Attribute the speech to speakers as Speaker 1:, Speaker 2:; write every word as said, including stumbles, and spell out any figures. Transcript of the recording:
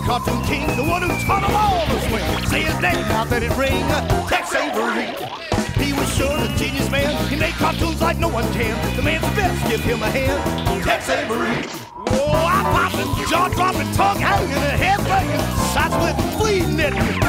Speaker 1: cartoon king, the one who taught them all to swing. Say his name, now let it ring. Tex Avery. He was sure a genius man. He made cartoons like no one can. The man's best, give him a hand. Tex Avery. Whoa, eye popping, jaw dropping, tongue hanging, head breaking, shots with flea knitting.